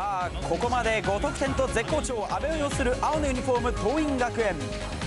さあここまで5得点と絶好調、阿部を擁する青のユニフォーム桐蔭学園。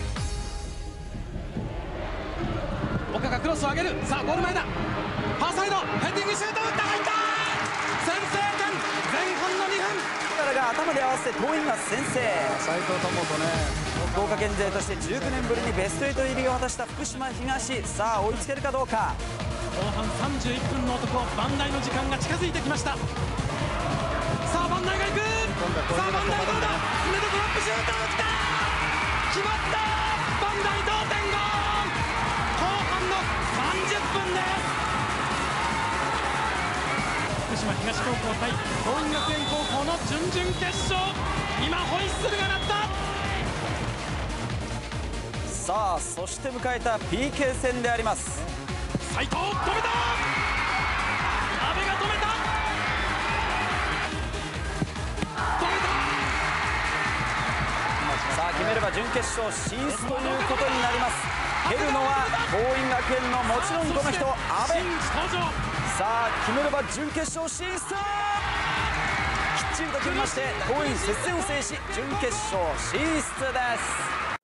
岡がクロスを上げる。さあゴール前だ。ファーサイドヘディングシュート打った、入った。先制点、前半の2分。 力が頭で合わせて桐蔭が先制。 斉藤智とね、 福岡県勢として19年ぶりにベスト8入りを果たした福島東、さあ追いつけるかどうか。 後半31分の男、バンダイの時間が近づいてきました。さあバンダイが行く。さあバンダイどうだ。ネットトラップシュート打った、決まった。バンダイ同点ゴール。後半の30分です。福島東高校対桐蔭学園高校の準々決勝、今ホイッスルが鳴った。 さあそして迎えた PK 戦であります。 斉藤止めた。阿部が止めた。 さあ決めれば準決勝進出ということになります。蹴るのは桐蔭学園のもちろんこの人、阿部。さあ決めれば準決勝進出。きっちりと決めまして桐蔭接戦を制し準決勝進出です。